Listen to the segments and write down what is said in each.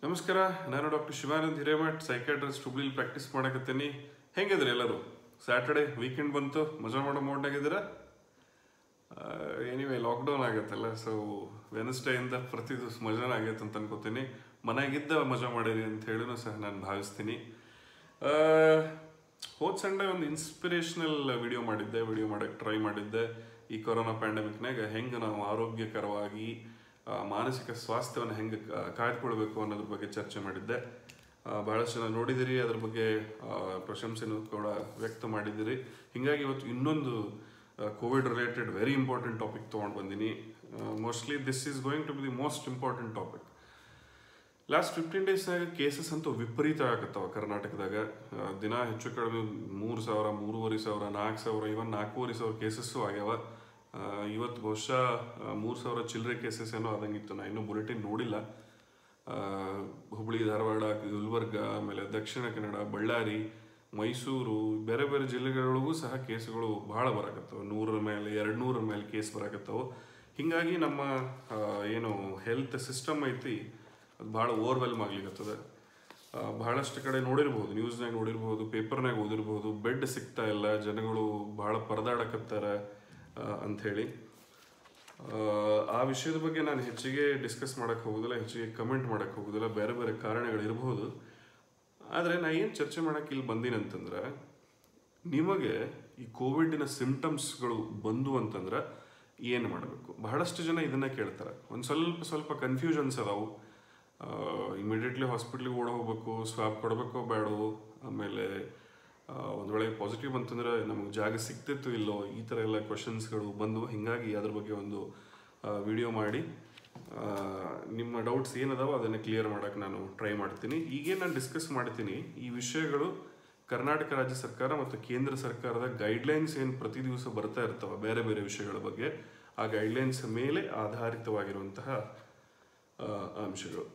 ನಮಸ್ಕಾರ. ನಾನು doctor Shivanand Hiremath, psychiatrist, ಹುಬ್ಳಿಲಿ ಪ್ರಾಕ್ಟೀಸ್ ಮಾಡಕತ್ತೀನಿ. ಹೆಂಗಿದ್ರಿ ಎಲ್ಲರೂ? ಸ್ಯಾಟರ್ಡೆ ವೀಕೆಂಡ್ ಬಂತು, ಮಜಾ ಮಾಡೋ ಮೋಡ್ನಾಗಿದ್ದೀರಾ? ಎನಿವೆ ಲಾಕ್ಡೌನ್ ಆಗತ್ತಲ್ಲ, ಸೊ ವೆನ್ಸ್ಡೇಯಿಂದ ಪ್ರತಿ ದಿವಸ ಮಜಾನ ಆಗೈತೆ ಅಂತ ಅನ್ಕೋತೀನಿ. ಮನೆಯಾಗಿದ್ದ ಮಜಾ ಮಾಡಿರಿ ಅಂತ ಹೇಳಿನೂ ಸಹ ನಾನು ಭಾವಿಸ್ತೀನಿ. ಹೋದ ಸಂಡೆ ಒಂದು ಇನ್ಸ್ಪಿರೇಷನಲ್ ವಿಡಿಯೋ ಮಾಡೋಕ್ಕೆ ಟ್ರೈ ಮಾಡಿದ್ದೆ. ಈ ಕೊರೋನಾ ಪ್ಯಾಂಡಮಿಕ್ನಾಗ ಹೆಂಗೆ ನಾವು ಆರೋಗ್ಯಕರವಾಗಿ ಮಾನಸಿಕ ಸ್ವಾಸ್ಥ್ಯವನ್ನು ಹೆಂಗೆ ಕಾಯ್ದುಕೊಳ್ಬೇಕು ಅನ್ನೋದ್ರ ಬಗ್ಗೆ ಚರ್ಚೆ ಮಾಡಿದ್ದೆ. ಭಾಳಷ್ಟು ಜನ ನೋಡಿದಿರಿ, ಅದ್ರ ಬಗ್ಗೆ ಪ್ರಶಂಸೆನೂ ಕೂಡ ವ್ಯಕ್ತ ಮಾಡಿದ್ದೀರಿ. ಹೀಗಾಗಿ ಇವತ್ತು ಇನ್ನೊಂದು Covid related very important topic ತೊಗೊಂಡು ಬಂದೀನಿ. Mostly this is going to be the most important topic. Last 15 ಡೇಸ್ನಾಗ ಕೇಸಸ್ ಅಂತೂ ವಿಪರೀತ ಆಗತ್ತವ ಕರ್ನಾಟಕದಾಗ. ದಿನ ಹೆಚ್ಚು ಕಡಿಮೆ 3,000, 3,500, 4,000, ಇವನ್ 4,500 ಕೇಸಸ್ಸು ಆಗ್ಯಾವ. ಇವತ್ತು ಬಹುಶಃ 3,000 ಚಿಲ್ಲರೆ ಕೇಸಸ್ ಏನೋ ಆದಂಗಿತ್ತು. ನಾನು ಇನ್ನೂ ಬುಲೆಟಿನ್ ನೋಡಿಲ್ಲ. ಹುಬ್ಳಿ, ಧಾರವಾಡ, ಗುಲ್ಬರ್ಗ, ಆಮೇಲೆ ದಕ್ಷಿಣ ಕನ್ನಡ, ಬಳ್ಳಾರಿ, ಮೈಸೂರು, ಬೇರೆ ಬೇರೆ ಜಿಲ್ಲೆಗಳಿಗೂ ಸಹ ಕೇಸುಗಳು ಭಾಳ ಬರಾಕತ್ತವೆ. 100 ಮೇಲೆ 200 ಮೇಲೆ ಕೇಸ್ ಬರಾಕತ್ತವೆ. ಹೀಗಾಗಿ ನಮ್ಮ ಏನು ಹೆಲ್ತ್ ಸಿಸ್ಟಮ್ ಐತಿ ಅದು ಭಾಳ ಓವರ್ವೆಲ್ಮ್ ಆಗ್ಲಿಕ್ಕತ್ತದೆ. ಭಾಳಷ್ಟು ಕಡೆ ನೋಡಿರ್ಬೋದು, ನ್ಯೂಸ್ನಾಗ ನೋಡಿರ್ಬೋದು, ಪೇಪರ್ನಾಗ ಓದಿರ್ಬೋದು, ಬೆಡ್ ಸಿಗ್ತಾ ಇಲ್ಲ, ಜನಗಳು ಭಾಳ ಪರದಾಡಕತ್ತಾರೆ ಅಂಥೇಳಿ. ಆ ವಿಷಯದ ಬಗ್ಗೆ ನಾನು ಹೆಚ್ಚಿಗೆ ಡಿಸ್ಕಸ್ ಮಾಡೋಕ್ಕೆ ಹೋಗೋದಿಲ್ಲ, ಹೆಚ್ಚಿಗೆ ಕಮೆಂಟ್ ಮಾಡೋಕ್ಕೆ ಹೋಗೋದಿಲ್ಲ. ಬೇರೆ ಬೇರೆ ಕಾರಣಗಳಿರ್ಬೋದು. ಆದರೆ ನಾನು ಏನು ಚರ್ಚೆ ಮಾಡೋಕ್ಕೆ ಇಲ್ಲಿ ಬಂದೀನಿ ಅಂತಂದ್ರೆ, ನಿಮಗೆ ಈ ಕೋವಿಡಿನ ಸಿಂಪ್ಟಮ್ಸ್ಗಳು ಬಂದು ಅಂತಂದ್ರೆ ಏನು ಮಾಡಬೇಕು? ಬಹಳಷ್ಟು ಜನ ಇದನ್ನು ಕೇಳ್ತಾರೆ. ಒಂದು ಸ್ವಲ್ಪ ಕನ್ಫ್ಯೂಷನ್ಸ್ ಅದಾವು. ಇಮಿಡಿಯೇಟ್ಲಿ ಹಾಸ್ಪಿಟ್ಲಿಗೆ ಓಡ ಹೋಗ್ಬೇಕು, ಸ್ವಾಬ್ ಕೊಡಬೇಕೋ ಬೇಡವೋ, ಆಮೇಲೆ ಒಂದು ವೇಳೆ ಪಾಸಿಟಿವ್ ಅಂತಂದ್ರೆ ನಮಗೆ ಜಾಗ ಸಿಗ್ತಿತ್ತು ಇಲ್ಲೋ, ಈ ಥರ ಎಲ್ಲ ಕ್ವಶನ್ಸ್ಗಳು ಬಂದು. ಹೀಗಾಗಿ ಅದ್ರ ಬಗ್ಗೆ ಒಂದು ವಿಡಿಯೋ ಮಾಡಿ ನಿಮ್ಮ ಡೌಟ್ಸ್ ಏನದಾವೋ ಅದನ್ನು ಕ್ಲಿಯರ್ ಮಾಡೋಕ್ಕೆ ನಾನು ಟ್ರೈ ಮಾಡ್ತೀನಿ. ಈಗೇನು ನಾನು ಡಿಸ್ಕಸ್ ಮಾಡ್ತೀನಿ ಈ ವಿಷಯಗಳು ಕರ್ನಾಟಕ ರಾಜ್ಯ ಸರ್ಕಾರ ಮತ್ತು ಕೇಂದ್ರ ಸರ್ಕಾರದ ಗೈಡ್ಲೈನ್ಸ್ ಏನು ಪ್ರತಿ ದಿವಸ ಬರ್ತಾ ಇರ್ತವೆ ಬೇರೆ ಬೇರೆ ವಿಷಯಗಳ ಬಗ್ಗೆ, ಆ ಗೈಡ್ಲೈನ್ಸ್ ಮೇಲೆ ಆಧಾರಿತವಾಗಿರುವಂತಹ ಅಂಶಗಳು.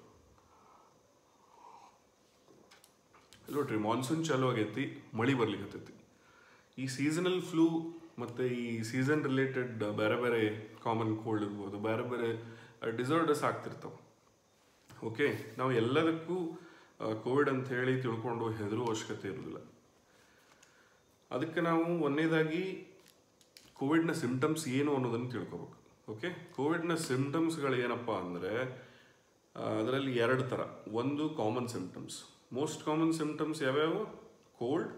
ನೋಡ್ರಿ, ಮಾನ್ಸೂನ್ ಚಾಲು ಆಗೈತಿ, ಮಳೆ ಬರ್ಲಿಕ್ಕತ್ತೈತಿ. ಈ ಸೀಸನಲ್ ಫ್ಲೂ ಮತ್ತು ಈ ಸೀಸನ್ ರಿಲೇಟೆಡ್ ಬೇರೆ ಬೇರೆ ಕಾಮನ್ ಕೋಲ್ಡ್ ಇರ್ಬೋದು, ಬೇರೆ ಬೇರೆ ಡಿಸಾರ್ಡರ್ಸ್ ಆಗ್ತಿರ್ತಾವೆ. ಓಕೆ, ನಾವು ಎಲ್ಲದಕ್ಕೂ ಕೋವಿಡ್ ಅಂತ ಹೇಳಿ ತಿಳ್ಕೊಂಡು ಹೆದರುವ ಅವಶ್ಯಕತೆ ಇರೋದಿಲ್ಲ. ಅದಕ್ಕೆ ನಾವು ಒಂದನೇದಾಗಿ ಕೋವಿಡ್ನ ಸಿಂಪ್ಟಮ್ಸ್ ಏನು ಅನ್ನೋದನ್ನು ತಿಳ್ಕೊಬೇಕು. ಓಕೆ, ಕೋವಿಡ್ನ ಸಿಂಪ್ಟಮ್ಸ್ಗಳು ಏನಪ್ಪ ಅಂದರೆ ಅದರಲ್ಲಿ 2 ಥರ. ಒಂದು common symptoms. Most common symptoms ಯಾವ್ಯಾವು? ಕೋಲ್ಡ್,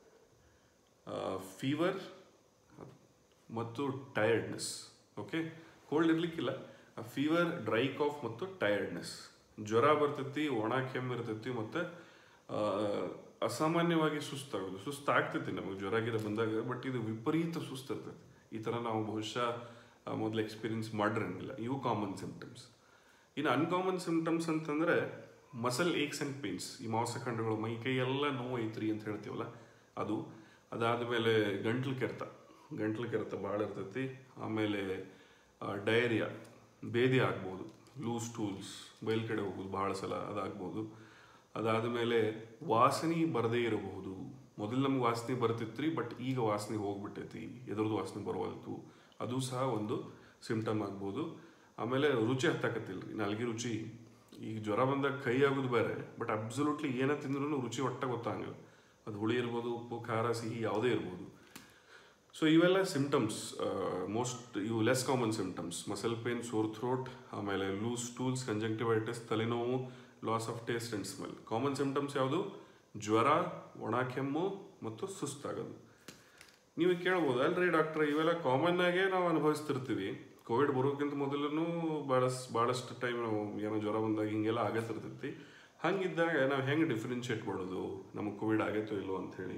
ಫೀವರ್ ಮತ್ತು ಟಯರ್ಡ್ನೆಸ್. ಓಕೆ, ಕೋಲ್ಡ್ ಇರಲಿಕ್ಕಿಲ್ಲ, ಫೀವರ್, ಡ್ರೈ ಕಾಫ್ ಮತ್ತು ಟಯರ್ಡ್ನೆಸ್. ಜ್ವರ ಬರ್ತೈತಿ, ಒಣ ಕೆಮ್ಮು ಇರ್ತೈತಿ, ಮತ್ತು ಅಸಾಮಾನ್ಯವಾಗಿ ಸುಸ್ತಾಗ್ತೈತಿ ನಮಗೆ ಜ್ವರ ಗಿರ ಬಂದಾಗ. ಬಟ್ ಇದು ವಿಪರೀತ ಸುಸ್ತಿರ್ತೈತಿ. ಈ ಥರ ನಾವು ಬಹುಶಃ ಮೊದಲು ಎಕ್ಸ್ಪೀರಿಯನ್ಸ್ ಮಾಡಿರಂಗಿಲ್ಲ. ಇವು ಕಾಮನ್ ಸಿಂಪ್ಟಮ್ಸ್. ಇನ್ನು ಅನ್ಕಾಮನ್ ಸಿಂಪ್ಟಮ್ಸ್ ಅಂತಂದರೆ ಮಸಲ್ ಏಕ್ಸ್ ಆ್ಯಂಡ್ ಪೇನ್ಸ್. ಈ ಮಾಂಸಖಂಡಗಳು, ಮೈ ಕೈ ಎಲ್ಲ ನೋವು ಐತ್ರಿ ಅಂತ ಹೇಳ್ತೀವಲ್ಲ ಅದು. ಅದಾದಮೇಲೆ ಗಂಟ್ಲು ಕೆರೆತ ಭಾಳ ಇರ್ತೈತಿ. ಆಮೇಲೆ ಡಯರಿಯಾ, ಬೇದಿ ಆಗ್ಬೋದು, ಲೂಸ್ ಟೂಲ್ಸ್, ಬಯಲು ಕಡೆ ಹೋಗೋದು ಭಾಳ ಸಲ ಅದಾಗ್ಬೋದು. ಅದಾದಮೇಲೆ ವಾಸನೆ ಬರದೇ ಇರಬಹುದು. ಮೊದಲು ನಮ್ಗೆ ವಾಸನೆ ಬರ್ತಿತ್ತು ರೀ, ಬಟ್ ಈಗ ವಾಸನೆ ಹೋಗ್ಬಿಟ್ಟೈತಿ, ಎದುರದ್ದು ವಾಸನೆ ಬರವಲ್ತು, ಅದು ಸಹ ಒಂದು ಸಿಂಪ್ಟಮ್ ಆಗ್ಬೋದು. ಆಮೇಲೆ ರುಚಿ ಹತ್ತಾಕತ್ತಿಲ್ಲ ರೀ, ನಾಲ್ಗೆ ರುಚಿ. ಈಗ ಜ್ವರ ಬಂದಾಗ ಕೈ ಆಗೋದು ಬೇರೆ, ಬಟ್ ಅಬ್ಸಲ್ಯೂಟ್ಲಿ ಏನೇ ತಿಂದ್ರೂ ರುಚಿ ಒಟ್ಟ ಗೊತ್ತಾಗಲ್ಲ. ಅದು ಹುಳಿ ಇರ್ಬೋದು, ಉಪ್ಪು, ಖಾರ, ಸಿಹಿ ಯಾವುದೇ ಇರ್ಬೋದು. ಸೊ ಇವೆಲ್ಲ ಸಿಂಪ್ಟಮ್ಸ್ ಇವು less common symptoms. Muscle pain, sore throat, ಆಮೇಲೆ ಲೂಸ್ ಟೂಲ್ಸ್, ಕಂಜಂಕ್ಟಿವೈಟಿಸ್, ತಲೆನೋವು, loss of taste and smell. Common symptoms ಯಾವುದು? ಜ್ವರ, ಒಣ ಕೆಮ್ಮು ಮತ್ತು ಸುಸ್ತಾಗೋದು. ನೀವು ಕೇಳ್ಬೋದು, ಅಲ್ರಿ ಡಾಕ್ಟ್ರೆ ಇವೆಲ್ಲ ಕಾಮನ್ ಆಗೇ ನಾವು ಅನುಭವಿಸ್ತಿರ್ತೀವಿ. ಕೋವಿಡ್ ಬರೋಕ್ಕಿಂತ ಮೊದಲು ಭಾಳಷ್ಟು ಟೈಮ್ ನಾವು ಏನೋ ಜ್ವರ ಬಂದಾಗ ಹಿಂಗೆಲ್ಲ ಆಗತ್ತಿರ್ತೈತಿ. ಹಂಗಿದ್ದಾಗ ನಾವು ಹೆಂಗೆ ಡಿಫ್ರೆನ್ಷಿಯೇಟ್ ಮಾಡೋದು ನಮಗೆ ಕೋವಿಡ್ ಆಗೈತೋ ಇಲ್ಲೋ ಅಂಥೇಳಿ?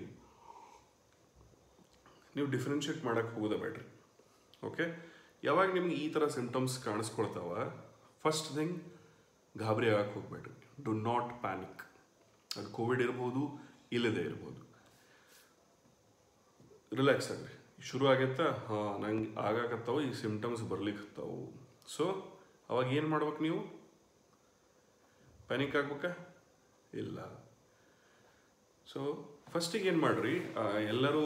ನೀವು ಡಿಫ್ರೆನ್ಷಿಯೇಟ್ ಮಾಡೋಕ್ಕೆ ಹೋಗೋದ ಬೇಡ್ರಿ. ಓಕೆ, ಯಾವಾಗ ನಿಮ್ಗೆ ಈ ಥರ ಸಿಂಪ್ಟಮ್ಸ್ ಕಾಣಿಸ್ಕೊಳ್ತಾವ, ಫಸ್ಟ್ ಥಿಂಗ್ ಗಾಬರಿ ಆಗಕ್ಕೆ ಹೋಗ್ಬೇಡ್ರಿ. Do not panic. ಅದು ಕೋವಿಡ್ ಇರ್ಬೋದು, ಇಲ್ಲದೇ ಇರ್ಬೋದು. ರಿಲ್ಯಾಕ್ಸ್ ಆಗ್ರಿ. ಶುರು ಆಗೈತಾ, ನಂಗೆ ಆಗಾಕತ್ತಾವು, ಈ ಸಿಂಪ್ಟಮ್ಸ್ ಬರ್ಲಿಕ್ಕತ್ತಾವು. ಸೊ ಅವಾಗ ಏನು ಮಾಡ್ಬೇಕು? ನೀವು ಪ್ಯಾನಿಕ್ ಆಗ್ಬೇಕಾ? ಇಲ್ಲ. ಸೊ ಫಸ್ಟಿಗೆ ಏನು ಮಾಡಿರಿ, ಎಲ್ಲರೂ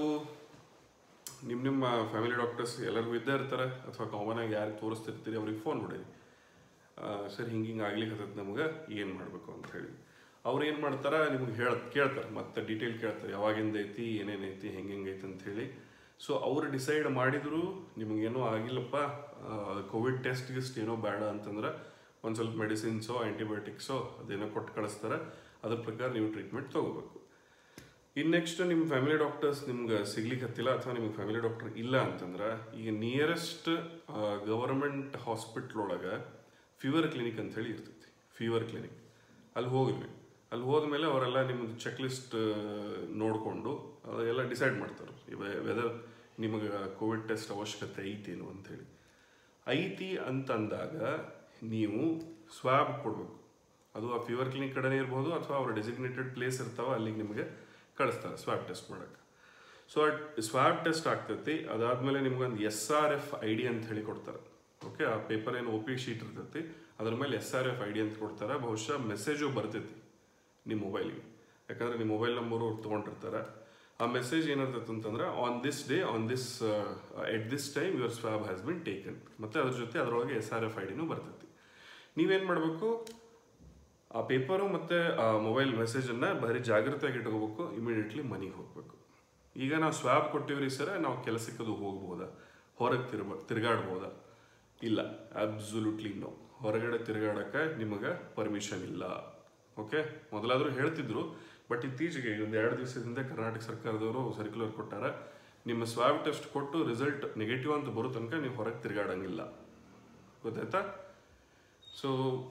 ನಿಮ್ಮ ಫ್ಯಾಮಿಲಿ ಡಾಕ್ಟರ್ಸ್ ಎಲ್ಲರಿಗೂ ಇದ್ದೇ ಇರ್ತಾರೆ, ಅಥವಾ ಕಾಮನ್ ಆಗಿ ಯಾರಿಗೆ ತೋರಿಸ್ತಿರ್ತೀರಿ ಅವ್ರಿಗೆ ಫೋನ್ ಮಾಡಿರಿ. ಸರ್ ಹಿಂಗೆ ಆಗ್ಲಿಕ್ಕೆ ಹತ್ತದ ನಮ್ಗೆ ಏನು ಮಾಡಬೇಕು ಅಂತ ಹೇಳಿ ಅವ್ರು ಏನು ಮಾಡ್ತಾರೆ ನಿಮ್ಗೆ ಕೇಳ್ತಾರೆ ಮತ್ತೆ ಡೀಟೇಲ್ ಕೇಳ್ತಾರೆ ಯಾವಾಗಿಂದ ಐತಿ ಏನೇನೈತಿ ಹೆಂಗೈತಿ ಅಂತ ಹೇಳಿ. ಸೊ ಅವ್ರು ಡಿಸೈಡ್ ಮಾಡಿದ್ರು ನಿಮಗೇನೋ ಆಗಿಲ್ಲಪ್ಪ ಕೋವಿಡ್ ಟೆಸ್ಟ್ ಗಿಸ್ಟ್ ಏನೋ ಬೇಡ ಅಂತಂದ್ರೆ ಒಂದು ಸ್ವಲ್ಪ ಮೆಡಿಸಿನ್ಸೋ ಆ್ಯಂಟಿಬಯೋಟಿಕ್ಸೋ ಅದೇನೋ ಕೊಟ್ಟು ಕಳಿಸ್ತಾರೆ, ಅದ್ರ ಪ್ರಕಾರ ನೀವು ಟ್ರೀಟ್ಮೆಂಟ್ ತೊಗೋಬೇಕು. ಇನ್ನು ನೆಕ್ಸ್ಟ್ ನಿಮ್ಮ ಫ್ಯಾಮಿಲಿ ಡಾಕ್ಟರ್ಸ್ ನಿಮ್ಗೆ ಸಿಗ್ಲಿಕ್ಕೆ ಹತ್ತಿಲ್ಲ ಅಥವಾ ನಿಮ್ಗೆ ಫ್ಯಾಮಿಲಿ ಡಾಕ್ಟರ್ ಇಲ್ಲ ಅಂತಂದ್ರೆ ಈಗ ನಿಯರೆಸ್ಟ್ ಗವರ್ಮೆಂಟ್ ಹಾಸ್ಪಿಟ್ಲ್ ಒಳಗೆ ಫೀವರ್ ಕ್ಲಿನಿಕ್ ಅಂತ ಹೇಳಿ ಇರ್ತೈತಿ. ಫೀವರ್ ಕ್ಲಿನಿಕ್ ಅಲ್ಲಿ ಹೋಗ್ರಿ. ಅಲ್ಲಿ ಹೋದ್ಮೇಲೆ ಅವರೆಲ್ಲ ನಿಮ್ಮದು ಚೆಕ್ ಲಿಸ್ಟ್ ನೋಡಿಕೊಂಡು ಅದೆಲ್ಲ ಡಿಸೈಡ್ ಮಾಡ್ತಾರೆ ವೆದರ್ ನಿಮಗೆ ಕೋವಿಡ್ ಟೆಸ್ಟ್ ಅವಶ್ಯಕತೆ ಐತೇನು ಅಂಥೇಳಿ. ಐತಿ ಅಂತಂದಾಗ ನೀವು ಸ್ವಾಬ್ ಕೊಡಬೇಕು. ಅದು ಆ ಫೀವರ್ ಕ್ಲಿನಿಕ್ ಕಡೆನೇ ಇರ್ಬೋದು ಅಥವಾ ಅವ್ರ ಡೆಸಿಗ್ನೇಟೆಡ್ ಪ್ಲೇಸ್ ಇರ್ತಾವೆ ಅಲ್ಲಿಗೆ ನಿಮಗೆ ಕಳಿಸ್ತಾರೆ ಸ್ವಾಬ್ ಟೆಸ್ಟ್ ಮಾಡೋಕ್ಕೆ. ಸೊ ಆ ಸ್ವಾಬ್ ಟೆಸ್ಟ್ ಆಗ್ತೈತಿ. ಅದಾದಮೇಲೆ ನಿಮ್ಗೊಂದು SRF ID ಅಂತ ಹೇಳಿ ಕೊಡ್ತಾರೆ. ಓಕೆ, ಆ ಪೇಪರ್ ಏನು OP ಶೀಟ್ ಇರ್ತೈತಿ ಅದ್ರ ಮೇಲೆ SRF ID ಅಂತ ಕೊಡ್ತಾರೆ. ಬಹುಶಃ ಮೆಸೇಜು ಬರ್ತೈತಿ ನಿಮ್ಮ ಮೊಬೈಲಿಗೆ, ಯಾಕಂದ್ರೆ ನಿಮ್ಮ ಮೊಬೈಲ್ ನಂಬರು ಅವ್ರು ತೊಗೊಂಡಿರ್ತಾರೆ. ಆ ಮೆಸೇಜ್ ಏನಿರ್ತೈತೆ ಅಂತಂದ್ರೆ on this day at this time your swab has been taken, ಮತ್ತು ಅದ್ರ ಜೊತೆ ಅದರೊಳಗೆ SRF IDನೂ ಬರ್ತೈತಿ. ನೀವೇನು ಮಾಡಬೇಕು, ಆ ಪೇಪರು ಮತ್ತು ಆ ಮೊಬೈಲ್ ಮೆಸೇಜನ್ನು ಭಾರಿ ಜಾಗ್ರತೆಯಾಗಿ ಇಟ್ಕೋಬೇಕು. ಇಮಿಡಿಯೇಟ್ಲಿ ಮನೆಗೆ ಹೋಗಬೇಕು. ಈಗ ನಾವು ಸ್ವಾಬ್ ಕೊಟ್ಟಿವ್ರಿ ಸರ್, ನಾವು ಕೆಲಸಕ್ಕದು ಹೋಗ್ಬೋದಾ, ಹೊರಗೆ ತಿರುಗಾಡ್ಬೋದಾ? ಇಲ್ಲ, ಅಬ್ಸಲ್ಯೂಟ್ಲಿ ನೋ. ಹೊರಗಡೆ ತಿರುಗಾಡಕ್ಕೆ ನಿಮಗೆ ಪರ್ಮಿಷನ್ ಇಲ್ಲ. ಓಕೆ, ಮೊದಲಾದರೂ ಹೇಳ್ತಿದ್ರು, ಬಟ್ ಇತ್ತೀಚೆಗೆ ಒಂದು 2 ದಿವಸದಿಂದ ಕರ್ನಾಟಕ ಸರ್ಕಾರದವರು ಸರ್ಕ್ಯುಲರ್ ಕೊಟ್ಟಾರ, ನಿಮ್ಮ ಸ್ವಾಬ್ ಟೆಸ್ಟ್ ಕೊಟ್ಟು ರಿಸಲ್ಟ್ ನೆಗೆಟಿವ್ ಅಂತ ಬರೋ ತನಕ ನೀವು ಹೊರಗೆ ತಿರುಗಾಡಂಗಿಲ್ಲ. ಗೊತ್ತಾಯ್ತಾ? ಸೊ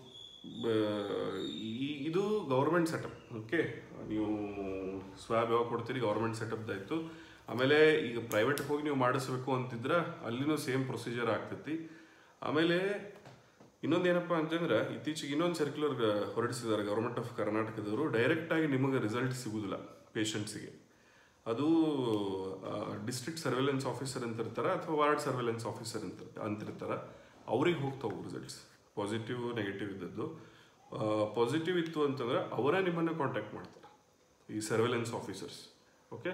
ಇದು ಗೌರ್ಮೆಂಟ್ ಸೆಟಪ್. ಓಕೆ, ನೀವು ಸ್ವಾಬ್ ಯಾವಾಗ ಕೊಡ್ತೀರಿ ಗೌರ್ಮೆಂಟ್ ಸೆಟಪ್ದಾಯಿತು. ಆಮೇಲೆ ಈಗ ಪ್ರೈವೇಟ್ಗೆ ಹೋಗಿ ನೀವು ಮಾಡಿಸ್ಬೇಕು ಅಂತಿದ್ರೆ ಅಲ್ಲಿನೂ ಸೇಮ್ ಪ್ರೊಸೀಜರ್ ಆಗ್ತೈತಿ. ಆಮೇಲೆ ಇನ್ನೊಂದೇನಪ್ಪ ಅಂತಂದ್ರೆ ಇತ್ತೀಚೆಗೆ ಇನ್ನೊಂದು ಸರ್ಕ್ಯುಲರ್ ಹೊರಡಿಸಿದ್ದಾರೆ ಗೌರ್ಮೆಂಟ್ ಆಫ್ ಕರ್ನಾಟಕದವರು. ಡೈರೆಕ್ಟಾಗಿ ನಿಮಗೆ ರಿಸಲ್ಟ್ ಸಿಗೋದಿಲ್ಲ ಪೇಷಂಟ್ಸಿಗೆ. ಅದು ಡಿಸ್ಟ್ರಿಕ್ಟ್ ಸರ್ವೆಲೆನ್ಸ್ ಆಫೀಸರ್ ಅಂತಿರ್ತಾರೆ ಅಥವಾ ವಾರ್ಡ್ ಸರ್ವೆಲೆನ್ಸ್ ಆಫೀಸರ್ ಅಂತಿರ್ತಾರೆ. ಅವ್ರಿಗೆ ಹೋಗ್ತಾವೆ ರಿಸಲ್ಟ್ಸ್, ಪಾಸಿಟಿವ್ ನೆಗೆಟಿವ್ ಇದ್ದದ್ದು. ಪಾಸಿಟಿವ್ ಇತ್ತು ಅಂತಂದ್ರೆ ಅವರೇ ನಿಮ್ಮನ್ನು ಕಾಂಟ್ಯಾಕ್ಟ್ ಮಾಡ್ತಾರೆ, ಈ ಸರ್ವೆಲೆನ್ಸ್ ಆಫೀಸರ್ಸ್. ಓಕೆ,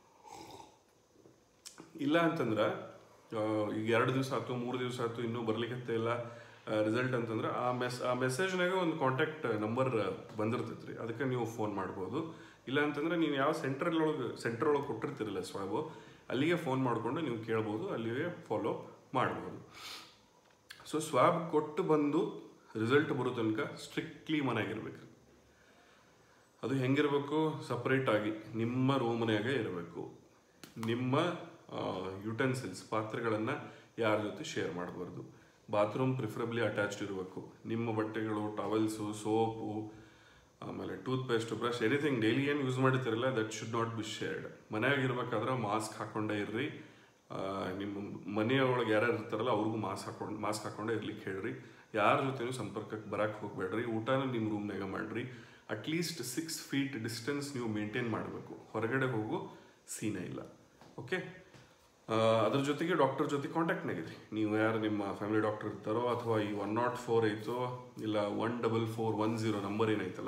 ಇಲ್ಲ ಅಂತಂದ್ರೆ ಈಗ 2 ದಿವಸ ಆಯ್ತು 3 ದಿವಸ ಆಯ್ತು ಇನ್ನೂ ಬರ್ಲಿಕ್ಕೆ ಇಲ್ಲ ರಿಸಲ್ಟ್ ಅಂತಂದ್ರೆ ಆ ಮೆಸೇಜ್ನಾಗ ಒಂದು ಕಾಂಟ್ಯಾಕ್ಟ್ ನಂಬರ್ ಬಂದಿರ್ತೈತೆ ರೀ, ಅದಕ್ಕೆ ನೀವು ಫೋನ್ ಮಾಡ್ಬೋದು. ಇಲ್ಲ ಅಂತಂದ್ರೆ ನೀವು ಯಾವ ಸೆಂಟರ್ ಒಳಗೆ ಕೊಟ್ಟಿರ್ತೀರಲ್ಲ ಸ್ವಾಬು, ಅಲ್ಲಿಗೆ ಫೋನ್ ಮಾಡಿಕೊಂಡು ನೀವು ಕೇಳ್ಬೋದು, ಅಲ್ಲಿಗೆ ಫಾಲೋ ಮಾಡ್ಬೋದು. ಸೊ ಸ್ವಾಬ್ ಕೊಟ್ಟು ಬಂದು ರಿಸಲ್ಟ್ ಬರೋ ತನಕ ಸ್ಟ್ರಿಕ್ಟ್ಲಿ ಮನೆಯಾಗಿರ್ಬೇಕು. ಅದು ಹೆಂಗಿರ್ಬೇಕು, ಸಪ್ರೇಟಾಗಿ ನಿಮ್ಮ ರೂಮ್ನಾಗೆ ಇರಬೇಕು. ನಿಮ್ಮ ಯುಟೆನ್ಸಿಲ್ಸ್ ಪಾತ್ರೆಗಳನ್ನು ಯಾರ ಜೊತೆ ಶೇರ್ ಮಾಡಬಾರ್ದು. ಬಾತ್ರೂಮ್ ಪ್ರಿಫರಬ್ಲಿ ಅಟ್ಯಾಚ್ಡ್ ಇರಬೇಕು. ನಿಮ್ಮ ಬಟ್ಟೆಗಳು, ಟವೆಲ್ಸು, ಸೋಪು, ಆಮೇಲೆ toothpaste, brush, anything daily ಏನು ಯೂಸ್ ಮಾಡ್ತಿರಲ್ಲ that should not be shared. ಮನೆಯಾಗಿರ್ಬೇಕಾದ್ರೆ ಮಾಸ್ಕ್ ಹಾಕ್ಕೊಂಡೇ ಇರ್ರಿ. ನಿಮ್ಮ ಮನೆಯೊಳಗೆ ಯಾರ್ಯಾರು ಇರ್ತಾರಲ್ಲ ಅವ್ರಿಗೂ ಮಾಸ್ಕ್ ಹಾಕ್ಕೊಂಡೇ ಇರ್ಲಿಕ್ಕೆ ಹೇಳ್ರಿ. ಯಾರ ಜೊತೆನೂ ಸಂಪರ್ಕಕ್ಕೆ ಬರಕ್ಕೆ ಹೋಗಬೇಡ್ರಿ. ಊಟನ ನಿಮ್ಮ ರೂಮ್ನಾಗ ಮಾಡಿರಿ. ಅಟ್ಲೀಸ್ಟ್ 6 feet ಡಿಸ್ಟೆನ್ಸ್ ನೀವು ಮೇಂಟೈನ್ ಮಾಡಬೇಕು. ಹೊರಗಡೆ ಹೋಗೋ ಸೀನೇ ಇಲ್ಲ. ಓಕೆ, ಅದ್ರ ಜೊತೆಗೆ ಡಾಕ್ಟರ್ ಜೊತೆ ಕಾಂಟ್ಯಾಕ್ಟ್ನಾಗಿದ್ರಿ. ನೀವು ಯಾರು ನಿಮ್ಮ ಫ್ಯಾಮಿಲಿ ಡಾಕ್ಟರ್ ಇರ್ತಾರೋ ಅಥವಾ ಈ 104 ಐತೋ ಇಲ್ಲ 14410 ನಂಬರ್ ಏನೈತಲ್ಲ,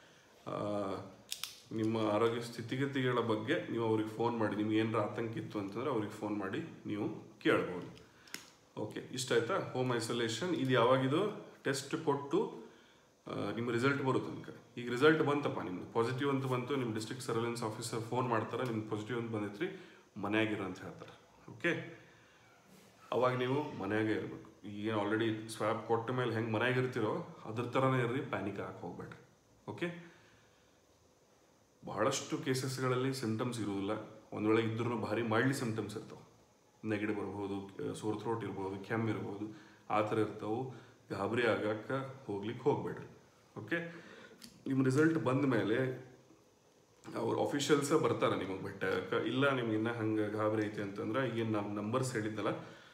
ನಿಮ್ಮ ಆರೋಗ್ಯ ಸ್ಥಿತಿಗತಿಗಳ ಬಗ್ಗೆ ನೀವು ಅವ್ರಿಗೆ ಫೋನ್ ಮಾಡಿ, ನಿಮ್ಗೆ ಏನಾರ ಆತಂಕ ಇತ್ತು ಅಂತಂದ್ರೆ ಅವ್ರಿಗೆ ಫೋನ್ ಮಾಡಿ ನೀವು ಕೇಳ್ಬೋದು. ಓಕೆ, ಇಷ್ಟ ಆಯ್ತಾ ಹೋಮ್ ಐಸೋಲೇಷನ್. ಇದು ಯಾವಾಗಿದು ಟೆಸ್ಟ್ ಕೊಟ್ಟು ನಿಮ್ಮ ರಿಸಲ್ಟ್ ಬರೋ ತನಕ. ಈಗ ರಿಸಲ್ಟ್ ಬಂತಪ್ಪ, ನಿಮ್ದು ಪಾಸಿಟಿವ್ ಅಂತ ಬಂತು, ನಿಮ್ಮ ಡಿಸ್ಟ್ರಿಕ್ಟ್ ಸರ್ವೆಲೆನ್ಸ್ ಆಫೀಸರ್ ಫೋನ್ ಮಾಡ್ತಾರೆ, ನಿಮ್ಗೆ ಪಾಸಿಟಿವ್ ಅಂತ ಬಂದೈತ್ರಿ, ಮನೆಯಾಗಿರೋ ಅಂತ ಹೇಳ್ತಾರೆ. ಓಕೆ, ಅವಾಗ ನೀವು ಮನೆಯಾಗೆ ಇರಬೇಕು. ಈಗೇನು ಆಲ್ರೆಡಿ ಸ್ವಾಬ್ ಕೊಟ್ಟ ಮೇಲೆ ಹೆಂಗೆ ಮನೆಯಾಗಿರ್ತೀರೋ ಅದ್ರ ಥರನೇ ಇರ್ರಿ, ಪ್ಯಾನಿಕ್ ಆಗಕ್ಕೆ ಹೋಗ್ಬೇಡ್ರಿ. ಓಕೆ, ಬಹಳಷ್ಟು ಕೇಸಸ್ಗಳಲ್ಲಿ ಸಿಂಪ್ಟಮ್ಸ್ ಇರೋದಿಲ್ಲ. ಒಂದು ವೇಳೆ ಇದ್ರೂ ಭಾರಿ ಮೈಲ್ಡ್ ಸಿಂಪ್ಟಮ್ಸ್ ಇರ್ತಾವೆ. ನೆಗಡಿ ಬರ್ಬೋದು, ಸೋರ್ ಥ್ರೋಟ್ ಇರ್ಬೋದು, ಕೆಮ್ಮು ಇರ್ಬೋದು, ಆ ಥರ ಇರ್ತಾವೆ. ಗಾಬರಿ ಆಗಕ್ಕೆ ಹೋಗ್ಬೇಡ್ರಿ. ಓಕೆ, ನಿಮ್ಮ ರಿಸಲ್ಟ್ ಬಂದ ಮೇಲೆ ಅವ್ರು ಆಫೀಷಿಯಲ್ಸೇ ಬರ್ತಾರೆ ನಿಮಗೆ ಭೇಟಿಯಾಗಕ್ಕೆ. ಇಲ್ಲ ನಿಮ್ಗೆ ಇನ್ನೂ ಹಂಗೆ ಗಾಬರಿ ಐತಿ ಅಂತಂದ್ರೆ ಏನು ನಮ್ಮ ನಂಬರ್ಸ್ ಹೇಳಿದ್ದಲ್ಲ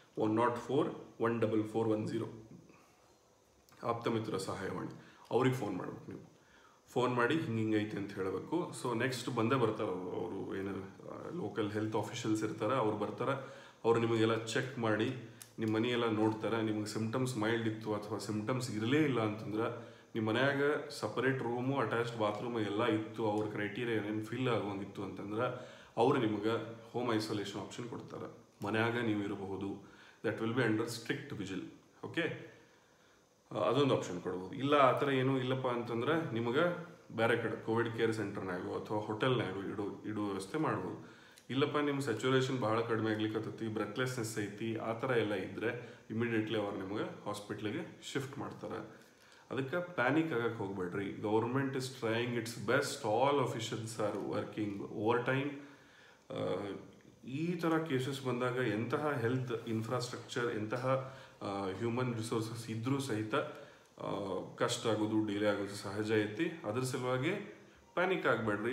104-14410 ಆಪ್ತಮಿತ್ರ ಸಹಾಯವಾಣಿ, ಅವ್ರಿಗೆ ಫೋನ್ ಮಾಡ್ಬೇಕು. ನೀವು ಫೋನ್ ಮಾಡಿ ಹಿಂಗೆ ಐತಿ ಅಂತ ಹೇಳಬೇಕು. ಸೊ ನೆಕ್ಸ್ಟ್ ಬಂದೇ ಬರ್ತಾರೆ ಅವರು, ಏನು ಲೋಕಲ್ ಹೆಲ್ತ್ ಆಫೀಷಿಯಲ್ಸ್ ಇರ್ತಾರೆ, ಅವ್ರು ಬರ್ತಾರೆ. ಅವರು ನಿಮಗೆಲ್ಲ ಚೆಕ್ ಮಾಡಿ ನಿಮ್ಮ ಮನೆಯೆಲ್ಲ ನೋಡ್ತಾರೆ. ನಿಮಗೆ ಸಿಂಪ್ಟಮ್ಸ್ ಮೈಲ್ಡ್ ಇತ್ತು ಅಥವಾ ಸಿಂಪ್ಟಮ್ಸ್ ಇರಲೇ ಇಲ್ಲ ಅಂತಂದ್ರೆ ನಿಮ್ಮ ಮನ್ಯಾಗ ಸಪರೇಟ್ ರೂಮು, ಅಟ್ಯಾಚ್ಡ್ ಬಾತ್ರೂಮು ಎಲ್ಲ ಇತ್ತು, ಅವ್ರ ಕ್ರೈಟೀರಿಯಾ ಏನೇನು ಫಿಲ್ ಆಗೋಂಗಿತ್ತು ಅಂತಂದ್ರೆ ಅವರು ನಿಮಗೆ ಹೋಮ್ ಐಸೋಲೇಷನ್ ಆಪ್ಷನ್ ಕೊಡ್ತಾರೆ. ಮನ್ಯಾಗ ನೀವು ಇರಬಹುದು. That will be under strict vigil. Okay, ಅದೊಂದು ಆಪ್ಷನ್ ಕೊಡ್ಬೋದು. ಇಲ್ಲ ಆ ಥರ ಏನೂ ಇಲ್ಲಪ್ಪ ಅಂತಂದ್ರೆ ನಿಮಗೆ ಬೇರೆ ಕಡೆ ಕೋವಿಡ್ ಕೇರ್ ಸೆಂಟರ್ನಾಗೋ ಅಥವಾ ಹೋಟೆಲ್ನಾಗೋ ಇಡೋ ವ್ಯವಸ್ಥೆ ಮಾಡ್ಬೋದು. ಇಲ್ಲಪ್ಪ ನಿಮ್ಮ ಸ್ಯಾಚುರೇಷನ್ ಭಾಳ ಕಡಿಮೆ ಆಗ್ಲಿಕ್ಕತ್ತೈತಿ, ಬ್ರೆತ್ಲೆಸ್ನೆಸ್ ಐತಿ, ಆ ಥರ ಎಲ್ಲ ಇದ್ದರೆ ಇಮಿಡಿಯೇಟ್ಲಿ ಅವ್ರು ನಿಮಗೆ ಹಾಸ್ಪಿಟ್ಲಿಗೆ ಶಿಫ್ಟ್ ಮಾಡ್ತಾರೆ. ಅದಕ್ಕೆ ಪ್ಯಾನಿಕ್ ಆಗಕ್ಕೆ ಹೋಗ್ಬೇಡ್ರಿ. Government is trying its best, all officials are working overtime. ಈ ಥರ ಕೇಸಸ್ ಬಂದಾಗ ಎಂತಹ ಹೆಲ್ತ್ ಇನ್ಫ್ರಾಸ್ಟ್ರಕ್ಚರ್, ಎಂತಹ ಹ್ಯೂಮನ್ ರಿಸೋರ್ಸಸ್ ಇದ್ರೂ ಸಹಿತ ಕಷ್ಟ ಆಗೋದು, ಡಿಲೇ ಆಗೋದು ಸಹಜ ಐತಿ. ಅದ್ರ ಸಲುವಾಗಿ ಪ್ಯಾನಿಕ್ ಆಗಬೇಡ್ರಿ.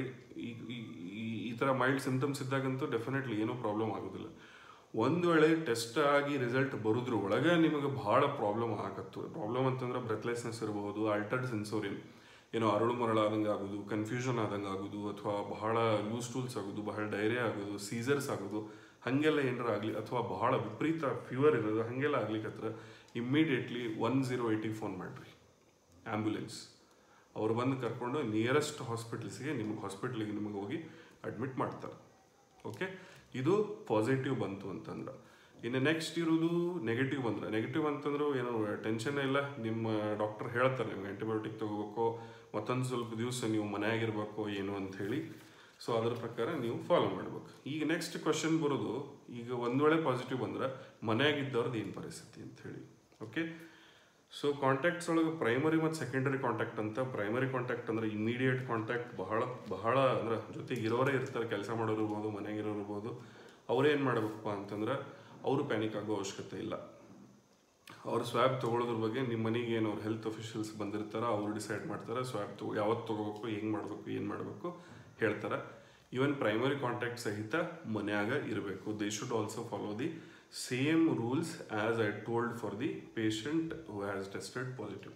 ಈ ಥರ ಮೈಲ್ಡ್ ಸಿಂಟಮ್ಸ್ ಇದ್ದಾಗಂತೂ ಡೆಫಿನೆಟ್ಲಿ ಏನೂ ಪ್ರಾಬ್ಲಮ್ ಆಗೋದಿಲ್ಲ. ಒಂದು ವೇಳೆ ಟೆಸ್ಟ್ ಆಗಿ ರಿಸಲ್ಟ್ ಬರೋದ್ರ ಒಳಗೆ ನಿಮಗೆ ಭಾಳ ಪ್ರಾಬ್ಲಮ್ ಆಗತ್ತು. ಪ್ರಾಬ್ಲಮ್ ಅಂತಂದ್ರೆ ಬ್ರೆತ್ಲೆಸ್ನೆಸ್ ಇರಬಹುದು, ಆಲ್ಟರ್ಡ್ ಸೆನ್ಸೋರಿಯನ್, ಏನೋ ಅರಳು ಮರಳಾದಂಗೆ ಆಗೋದು, ಕನ್ಫ್ಯೂಷನ್ ಆದಂಗೆ ಆಗೋದು, ಅಥವಾ ಬಹಳ ಲೂಸ್ ಟೂಲ್ಸ್ ಆಗೋದು, ಬಹಳ ಡೈರಿಯಾ ಆಗೋದು, ಸೀಸರ್ಸ್ ಆಗೋದು, ಹಾಗೆಲ್ಲ ಏನಾರ ಆಗಲಿ, ಅಥವಾ ಬಹಳ ವಿಪರೀತ ಫೀವರ್ ಇರೋದು ಹಾಗೆಲ್ಲ ಆಗ್ಲಿಕ್ಕತ್ರ ಇಮ್ಮಿಡಿಯೇಟ್ಲಿ 108ಗೆ ಫೋನ್ ಮಾಡಿರಿ, ಆ್ಯಂಬುಲೆನ್ಸ್. ಅವ್ರು ಬಂದು ಕರ್ಕೊಂಡು ನಿಯರೆಸ್ಟ್ ಹಾಸ್ಪಿಟಲ್ಸ್ಗೆ ನಿಮಗೆ ಹೋಗಿ ಅಡ್ಮಿಟ್ ಮಾಡ್ತಾರೆ. ಓಕೆ, ಇದು ಪಾಸಿಟಿವ್ ಬಂತು ಅಂತಂದ್ರೆ. ಇನ್ನು ನೆಕ್ಸ್ಟ್ ಇರೋದು ನೆಗೆಟಿವ್ ಬಂದ್ರೆ. ನೆಗೆಟಿವ್ ಅಂತಂದ್ರೆ ಏನೋ ಟೆನ್ಷನ್ ಇಲ್ಲ, ನಿಮ್ಮ ಡಾಕ್ಟರ್ ಹೇಳ್ತಾರೆ ನಿಮ್ಗೆ ಆ್ಯಂಟಿಬಯೋಟಿಕ್ ತೊಗೋಬೇಕು, ಮತ್ತೊಂದು ಸ್ವಲ್ಪ ದಿವಸ ನೀವು ಮನೆಯಾಗಿರ್ಬೇಕು ಏನು ಅಂಥೇಳಿ. ಸೊ ಅದ್ರ ಪ್ರಕಾರ ನೀವು ಫಾಲೋ ಮಾಡ್ಬೇಕು. ಈಗ ನೆಕ್ಸ್ಟ್ ಕ್ವಶನ್ ಬರೋದು, ಈಗ ಒಂದು ವೇಳೆ ಪಾಸಿಟಿವ್ ಬಂದ್ರೆ ಮನೆಯಾಗಿದ್ದವ್ರದ್ದು ಏನು ಪರಿಸ್ಥಿತಿ ಅಂಥೇಳಿ. ಓಕೆ, ಸೊ ಕಾಂಟ್ಯಾಕ್ಟ್ಸ್ ಒಳಗೆ ಪ್ರೈಮರಿ ಮತ್ತು ಸೆಕೆಂಡರಿ ಕಾಂಟ್ಯಾಕ್ಟ್ ಅಂತ. ಪ್ರೈಮರಿ ಕಾಂಟ್ಯಾಕ್ಟ್ ಅಂದ್ರೆ ಇಮಿಡಿಯೇಟ್ ಕಾಂಟ್ಯಾಕ್ಟ್, ಬಹಳ ಅಂದ್ರೆ ಜೊತೆಗೆ ಇರೋರೇ ಇರ್ತಾರೆ, ಕೆಲಸ ಮಾಡೋರು ಇರ್ಬೋದು, ಮನೆಯಾಗಿರೋರು ಇರ್ಬೋದು. ಅವ್ರೇನು ಮಾಡಬೇಕಪ್ಪ ಅಂತಂದ್ರೆ ಅವರು ಪ್ಯಾನಿಕ್ ಆಗೋ ಅವಶ್ಯಕತೆ ಇಲ್ಲ. ಅವ್ರು ಸ್ವ್ಯಾಬ್ ತೊಗೊಳೋದ್ರ ಬಗ್ಗೆ ನಿಮ್ಮ ಮನೆಗೆ ಏನು ಅವ್ರು ಹೆಲ್ತ್ ಅಫಿಷಿಯಲ್ಸ್ ಬಂದಿರ್ತಾರೆ, ಅವರು ಡಿಸೈಡ್ ಮಾಡ್ತಾರೆ ಸ್ವ್ಯಾಬ್ ಯಾವತ್ತು ತೊಗೋಬೇಕು, ಹೆಂಗೆ ಮಾಡಬೇಕು, ಏನು ಮಾಡಬೇಕು ಹೇಳ್ತಾರೆ. ಈವನ್ ಪ್ರೈಮರಿ ಕಾಂಟ್ಯಾಕ್ಟ್ ಸಹಿತ ಮನ್ಯಾಗ ಇರಬೇಕು. They should also follow the same rules as I told for the patient who has tested positive.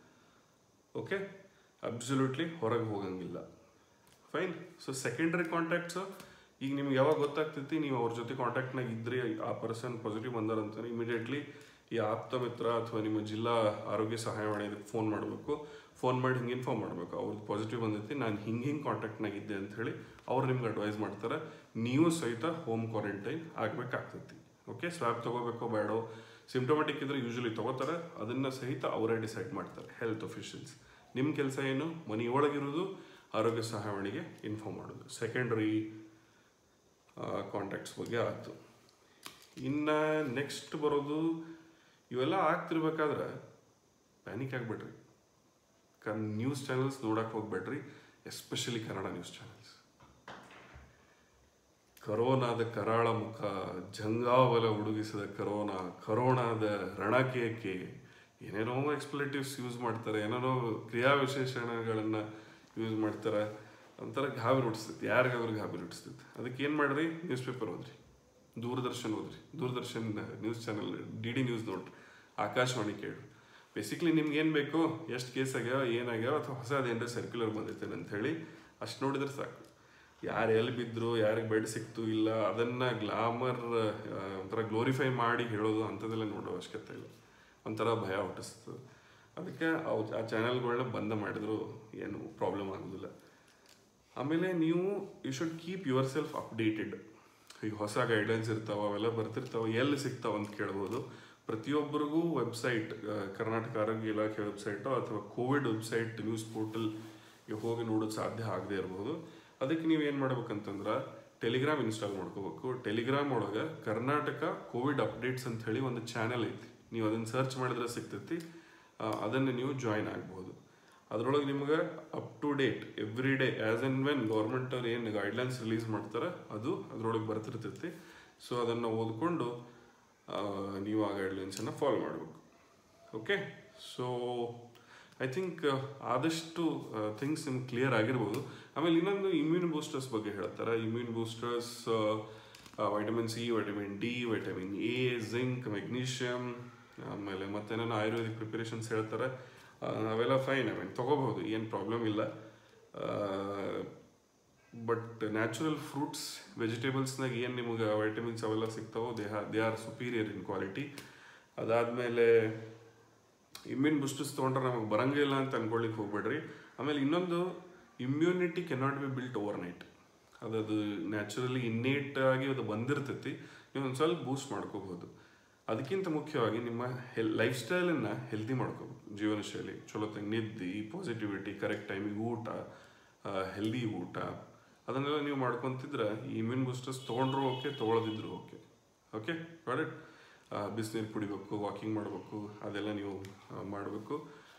Okay, absolutely ಹೊರಗೆ ಹೋಗಂಗಿಲ್ಲ. ಫೈನ್. ಸೊ ಸೆಕೆಂಡರಿ ಕಾಂಟ್ಯಾಕ್ಟ್ಸು, ಈಗ ನಿಮ್ಗೆ ಯಾವಾಗ ಗೊತ್ತಾಗ್ತೈತಿ ನೀವು ಅವ್ರ ಜೊತೆ ಕಾಂಟ್ಯಾಕ್ಟ್ನಾಗ ಇದ್ರಿ, ಆ ಪರ್ಸನ್ ಪಾಸಿಟಿವ್ ಬಂದಾರಂತಾನೆ ಇಮಿಡಿಯೇಟ್ಲಿ ಈ ಆಪ್ತ ಮಿತ್ರ ಅಥವಾ ನಿಮ್ಮ ಜಿಲ್ಲಾ ಆರೋಗ್ಯ ಸಹಾಯವಾಣಿ ಇದಕ್ಕೆ ಫೋನ್ ಮಾಡಬೇಕು. ಫೋನ್ ಮಾಡಿ ಹಿಂಗೆ ಇನ್ಫಾರ್ಮ್ ಮಾಡಬೇಕು, ಅವ್ರದ್ದು ಪಾಸಿಟಿವ್ ಬಂದೈತಿ, ನಾನು ಹಿಂಗೆ ಕಾಂಟ್ಯಾಕ್ಟ್ನಾಗಿದ್ದೆ ಅಂಥೇಳಿ ಅವ್ರು ನಿಮ್ಗೆ ಅಡ್ವೈಸ್ ಮಾಡ್ತಾರೆ. ನೀವು ಸಹಿತ ಹೋಮ್ ಕ್ವಾರಂಟೈನ್ ಆಗಬೇಕಾಗ್ತೈತಿ. ಓಕೆ, ಸ್ವ್ಯಾಬ್ ತೊಗೋಬೇಕೋ ಬೇಡೋ, ಸಿಂಪ್ಟೊಮ್ಯಾಟಿಕ್ ಇದ್ರೆ ಯೂಶಲಿ ತೊಗೋತಾರೆ, ಅದನ್ನು ಸಹಿತ ಅವರೇ ಡಿಸೈಡ್ ಮಾಡ್ತಾರೆ, ಹೆಲ್ತ್ ಅಫಿಷಿಯಲ್ಸ್. ನಿಮ್ಮ ಕೆಲಸ ಏನು, ಮನೆಯೊಳಗಿರೋದು ಆರೋಗ್ಯ ಸಹಾಯವಾಣಿಗೆ ಇನ್ಫಾರ್ಮ್ ಮಾಡೋದು. ಸೆಕೆಂಡ್ರಿ ಕಾಂಟ್ಯಾಕ್ಟ್ಸ್ ಬಗ್ಗೆ ಆಯಿತು. ಇನ್ನು ನೆಕ್ಸ್ಟ್ ಬರೋದು, ಇವೆಲ್ಲ ಆಗ್ತಿರ್ಬೇಕಾದ್ರೆ ಪ್ಯಾನಿಕ್ ಆಗಿಬಿಡ್ರಿ. ನ್ಯೂಸ್ ಚಾನೆಲ್ಸ್ ನೋಡಕ್ಕೆ ಹೋಗ್ಬೇಡ್ರಿ, ಎಸ್ಪೆಷಲಿ ಕನ್ನಡ ನ್ಯೂಸ್ ಚಾನೆಲ್ಸ್. ಕರೋನಾದ ಕರಾಳ ಮುಖ, ಜಂಗಾವಲ ಹುಡುಗಿಸಿದ ಕರೋನಾದ ರಣಕೇಕೆ, ಏನೇನೋ ಎಕ್ಸ್ಪ್ಲೇಟಿವ್ಸ್ ಯೂಸ್ ಮಾಡ್ತಾರೆ, ಏನೇನೋ ಕ್ರಿಯಾ ವಿಶೇಷಣಗಳನ್ನು ಯೂಸ್ ಮಾಡ್ತಾರೆ. ಒಂಥರ ಗಾಬರಿ ಹುಟ್ಟಿಸ್ತೈತಿ, ಯಾರಿಗಾದ್ರೂ ಗಾಬರಿ ಹುಟ್ಟಿಸ್ತೈತಿ. ಅದಕ್ಕೆ ಏನು ಮಾಡ್ರಿ, ನ್ಯೂಸ್ ಪೇಪರ್ ಓದ್ರಿ, ದೂರದರ್ಶನ್ ಓದ್ರಿ, Doordarshan news channel, DD news ನೋಡ್ರಿ, ಆಕಾಶವಾಣಿ ಕೇಳ್ರಿ. ಬೇಸಿಕ್ಲಿ ನಿಮ್ಗೆ ಏನು ಬೇಕು, ಎಷ್ಟು ಕೇಸ್ ಆಗ್ಯಾವ, ಏನಾಗ್ಯಾವ, ಅಥವಾ ಹೊಸದೇನಾರ ಸರ್ಕ್ಯುಲರ್ ಬಂದೈತೆ ಅಂಥೇಳಿ ಅಷ್ಟು ನೋಡಿದ್ರೆ ಸಾಕು. ಯಾರು ಎಲ್ಲಿ ಬಿದ್ದರು, ಯಾರಿಗೆ ಬೆಡ್ ಸಿಕ್ತು ಇಲ್ಲ, ಅದನ್ನು ಗ್ಲಾಮರ್ ಒಂಥರ ಗ್ಲೋರಿಫೈ ಮಾಡಿ ಹೇಳೋದು ಅಂಥದ್ದೆಲ್ಲ ನೋಡೋ ಅವಶ್ಯಕತೆ ಇಲ್ಲ. ಒಂಥರ ಭಯ ಹುಟ್ಟಿಸ್ತದೆ. ಅದಕ್ಕೆ ಆ ಚಾನೆಲ್ಗಳನ್ನ ಬಂದ್ ಮಾಡಿದ್ರು ಏನು ಪ್ರಾಬ್ಲಮ್ ಆಗೋದಿಲ್ಲ. ಆಮೇಲೆ ನೀವು you should keep yourself updated. ಈಗ ಹೊಸ ಗೈಡ್ಲೈನ್ಸ್ ಇರ್ತಾವೆ, ಅವೆಲ್ಲ ಬರ್ತಿರ್ತಾವೆ, ಎಲ್ಲಿ ಸಿಗ್ತಾವೆ ಅಂತ ಕೇಳ್ಬೋದು. ಪ್ರತಿಯೊಬ್ಬರಿಗೂ ವೆಬ್ಸೈಟ್, ಕರ್ನಾಟಕ ಆರೋಗ್ಯ ಇಲಾಖೆ ವೆಬ್ಸೈಟು ಅಥವಾ ಕೋವಿಡ್ ವೆಬ್ಸೈಟ್ ನ್ಯೂಸ್ ಪೋರ್ಟಲ್ ಹೋಗಿ ನೋಡೋದು ಸಾಧ್ಯ ಆಗದೆ ಇರ್ಬೋದು. ಅದಕ್ಕೆ ನೀವು ಏನು ಮಾಡ್ಬೇಕಂತಂದ್ರೆ ಟೆಲಿಗ್ರಾಮ್ ಇನ್ಸ್ಟಾಲ್ ಮಾಡ್ಕೋಬೇಕು. ಟೆಲಿಗ್ರಾಮ್ ಒಳಗೆ ಕರ್ನಾಟಕ ಕೋವಿಡ್ ಅಪ್ಡೇಟ್ಸ್ ಅಂತ ಹೇಳಿ ಒಂದು ಚಾನೆಲ್ ಐತಿ, ನೀವು ಅದನ್ನು ಸರ್ಚ್ ಮಾಡಿದ್ರೆ ಸಿಗ್ತೈತಿ. ಅದನ್ನು ನೀವು ಜಾಯಿನ್ ಆಗ್ಬೋದು. ಅದರೊಳಗೆ ನಿಮ್ಗೆ up to date every day as and when government ಅವ್ರು ಏನು ಗೈಡ್ಲೈನ್ಸ್ ರಿಲೀಸ್ ಮಾಡ್ತಾರೆ ಅದು ಅದರೊಳಗೆ ಬರ್ತಿರ್ತೈತಿ. ಸೊ ಅದನ್ನು ಓದ್ಕೊಂಡು ನೀವು ಆ ಗೈಡ್ಲೈನ್ಸನ್ನು ಫಾಲೋ ಮಾಡಬೇಕು. ಓಕೆ, ಸೊ ಐ ಥಿಂಕ್ ಆದಷ್ಟು ಥಿಂಗ್ಸ್ ನಿಮ್ಗೆ ಕ್ಲಿಯರ್ ಆಗಿರ್ಬೋದು. ಆಮೇಲೆ ಇನ್ನೊಂದು ಇಮ್ಯೂನ್ ಬೂಸ್ಟರ್ಸ್ ಬಗ್ಗೆ ಹೇಳ್ತಾರೆ. Immune boosters vitamin C, vitamin D, vitamin A, zinc, magnesium, ಆಮೇಲೆ ಮತ್ತೇನೇನೋ ಆಯುರ್ವೇದಿಕ್ ಪ್ರಿಪರೇಷನ್ಸ್ ಹೇಳ್ತಾರೆ. ಅವೆಲ್ಲ ಫೈನ್, ತೊಗೋಬಹುದು, ಏನು ಪ್ರಾಬ್ಲಮ್ ಇಲ್ಲ. ಬಟ್ ನ್ಯಾಚುರಲ್ ಫ್ರೂಟ್ಸ್, ವೆಜಿಟೇಬಲ್ಸ್ನಾಗ ಏನು ನಿಮಗೆ ವೈಟಮಿನ್ಸ್ ಅವೆಲ್ಲ ಸಿಗ್ತಾವೋ they are superior in quality. ಅದಾದಮೇಲೆ ಇಮ್ಯೂನ್ ಬೂಸ್ಟರ್ಸ್ ತೊಗೊಂಡ್ರೆ ನಮಗೆ ಬರಂಗಿಲ್ಲ ಅಂತ ಅನ್ಕೊಳ್ಳಿಕ್ಕೆ ಹೋಗ್ಬೇಡ್ರಿ. ಆಮೇಲೆ ಇನ್ನೊಂದು, immunity cannot be built overnight. ಅದು ನ್ಯಾಚುರಲಿ ಇನ್ನೇಟ್ ಆಗಿ ಅದು ಬಂದಿರ್ತೈತಿ, ನೀವು ಒಂದು ಸ್ವಲ್ಪ ಬೂಸ್ಟ್ ಮಾಡ್ಕೋಬಹುದು. ಅದಕ್ಕಿಂತ ಮುಖ್ಯವಾಗಿ ನಿಮ್ಮ ಲೈಫ್ ಸ್ಟೈಲನ್ನು ಹೆಲ್ದಿ ಮಾಡ್ಕೋಬೇಕು. ಜೀವನ ಶೈಲಿ ಚಲೋತ್ತಾಗಿ ನಿದ್ದೆ, ಪಾಸಿಟಿವಿಟಿ, ಕರೆಕ್ಟ್ ಟೈಮಿಗೆ ಊಟ, ಹೆಲ್ದಿ ಊಟ, ಅದನ್ನೆಲ್ಲ ನೀವು ಮಾಡ್ಕೊತಿದ್ರೆ ಈ ಇಮ್ಯೂನ್ ಬೂಸ್ಟರ್ಸ್ ತೊಗೊಂಡ್ರು ಓಕೆ, ತೊಗೊಳದಿದ್ರು ಓಕೆ. Okay got it. ಬಿಸಿನೀರು ಕುಡಿಬೇಕು, ವಾಕಿಂಗ್ ಮಾಡಬೇಕು, ಅದೆಲ್ಲ ನೀವು ಮಾಡಬೇಕು.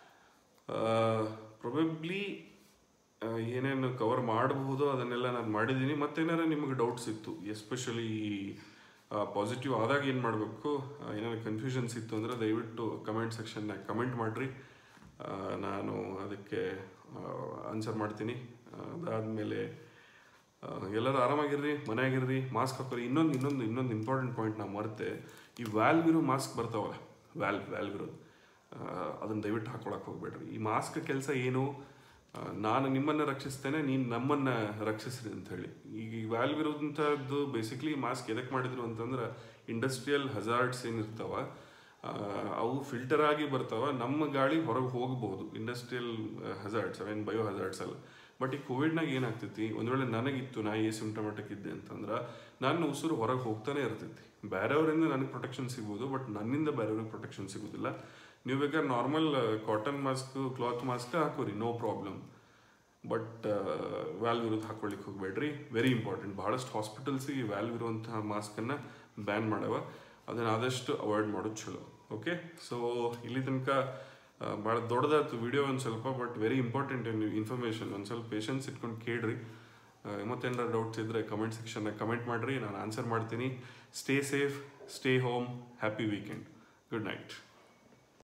ಪ್ರೊಬೆಬ್ಲಿ ಏನೇನು ಕವರ್ ಮಾಡಬಹುದೋ ಅದನ್ನೆಲ್ಲ ನಾನು ಮಾಡಿದ್ದೀನಿ. ಮತ್ತೇನಾರು ನಿಮಗೆ ಡೌಟ್ಸ್ ಇತ್ತು, ಎಸ್ಪೆಷಲಿ ಪಾಸಿಟಿವ್ ಆದಾಗ ಏನು ಮಾಡಬೇಕು, ಏನಾದ್ರು ಕನ್ಫ್ಯೂಷನ್ಸ್ ಇತ್ತು ಅಂದರೆ ದಯವಿಟ್ಟು ಕಮೆಂಟ್ ಸೆಕ್ಷನ್ನಾಗ ಕಮೆಂಟ್ ಮಾಡಿರಿ, ನಾನು ಅದಕ್ಕೆ ಆನ್ಸರ್ ಮಾಡ್ತೀನಿ. ಅದಾದಮೇಲೆ ಎಲ್ಲರೂ ಆರಾಮಾಗಿರ್ರಿ, ಮನೆಯಾಗಿರ್ರಿ, ಮಾಸ್ಕ್ ಹಾಕೋರಿ. ಇನ್ನೊಂದು ಇಂಪಾರ್ಟೆಂಟ್ ಪಾಯಿಂಟ್ ನಾವು ಮರೆತೆ, ಈ ವ್ಯಾಲ್ವ್ ಇರೋ ಮಾಸ್ಕ್ ಬರ್ತಾವಲ್ಲ, ವ್ಯಾಲ್ವ್ ಇರೋದು, ಅದನ್ನು ದಯವಿಟ್ಟು ಹಾಕೊಳಕ್ಕೆ ಹೋಗ್ಬೇಡ್ರಿ. ಈ ಮಾಸ್ಕ್ ಕೆಲಸ ಏನು, ನಾನು ನಿಮ್ಮನ್ನು ರಕ್ಷಿಸ್ತೇನೆ, ನೀನು ನಮ್ಮನ್ನು ರಕ್ಷಿಸ್ರಿ ಅಂತ ಹೇಳಿ. ಈಗ ಈ ವ್ಯಾಲ್ವ್ ಇರೋದಂಥದ್ದು ಬೇಸಿಕ್ಲಿ ಮಾಸ್ಕ್ ಎದಕ್ಕೆ ಮಾಡಿದ್ರು ಅಂತಂದ್ರೆ, ಇಂಡಸ್ಟ್ರಿಯಲ್ ಹಜಾರ್ಡ್ಸ್ ಏನಿರ್ತಾವ ಅವು ಫಿಲ್ಟರ್ ಆಗಿ ಬರ್ತಾವ, ನಮ್ಮ ಗಾಳಿ ಹೊರಗೆ ಹೋಗ್ಬೋದು. ಇಂಡಸ್ಟ್ರಿಯಲ್ ಹಜಾರ್ಡ್ಸ್ ಅವೇನು ಬಯೋ ಹಜಾರ್ಡ್ಸ್ ಅಲ್ಲ. ಬಟ್ ಈ ಕೋವಿಡ್ನಾಗ ಏನಾಗ್ತೈತಿ, ಒಂದು ವೇಳೆ ನನಗಿತ್ತು, ನಾ ಸಿಂಪ್ಟಮೆಟಿಕ್ ಇದ್ದೆ ಅಂತಂದ್ರೆ ನನ್ನ ಉಸಿರು ಹೊರಗೆ ಹೋಗ್ತಾನೆ ಇರ್ತೈತಿ. ಬೇರೆಯವರಿಂದ ನನಗೆ ಪ್ರೊಟೆಕ್ಷನ್ ಸಿಗ್ಬೋದು, ಬಟ್ ನನ್ನಿಂದ ಬೇರೆಯವ್ರಿಗೆ ಪ್ರೊಟೆಕ್ಷನ್ ಸಿಗೋದಿಲ್ಲ. ನೀವು ಬೇಕಾದ್ರೆ normal cotton mask, cloth mask ಹಾಕೋರಿ, ನೋ ಪ್ರಾಬ್ಲಮ್. ಬಟ್ ವ್ಯಾಲ್ವ್ ಇರೋದು ಹಾಕೊಳ್ಳಿಕ್ಕೆ ಹೋಗಬೇಡ್ರಿ. Very important. ಭಾಳಷ್ಟು ಹಾಸ್ಪಿಟಲ್ಸಿಗೆ ವ್ಯಾಲ್ವ್ ಇರುವಂತಹ ಮಾಸ್ಕನ್ನು ಬ್ಯಾನ್ ಮಾಡವ, ಅದನ್ನು ಆದಷ್ಟು ಅವಾಯ್ಡ್ ಮಾಡೋದು ಚಲೋ. ಓಕೆ, ಸೊ ಇಲ್ಲಿ ತನಕ ಭಾಳ ದೊಡ್ಡದಾಯ್ತು ವಿಡಿಯೋ ಒಂದು ಸ್ವಲ್ಪ, ಬಟ್ ವೆರಿ ಇಂಪಾರ್ಟೆಂಟ್ ಇನ್ಫಾರ್ಮೇಷನ್. ಒಂದು ಸ್ವಲ್ಪ ಪೇಷನ್ಸ್ ಇಟ್ಕೊಂಡು ಕೇಳ್ರಿ. ಮತ್ತೇನಾರು ಡೌಟ್ಸ್ ಇದ್ದರೆ ಕಮೆಂಟ್ ಸೆಕ್ಷನ್ನಾಗ ಕಮೆಂಟ್ ಮಾಡಿರಿ, ನಾನು ಆನ್ಸರ್ ಮಾಡ್ತೀನಿ. Stay safe, stay home, happy weekend, good night.